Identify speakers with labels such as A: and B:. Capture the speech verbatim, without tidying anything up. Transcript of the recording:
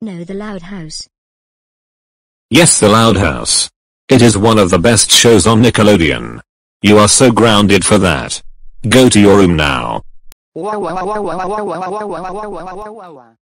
A: No, The Loud House.
B: Yes, The Loud House. It is one of the best shows on Nickelodeon. You are so grounded for that. Go to your room now.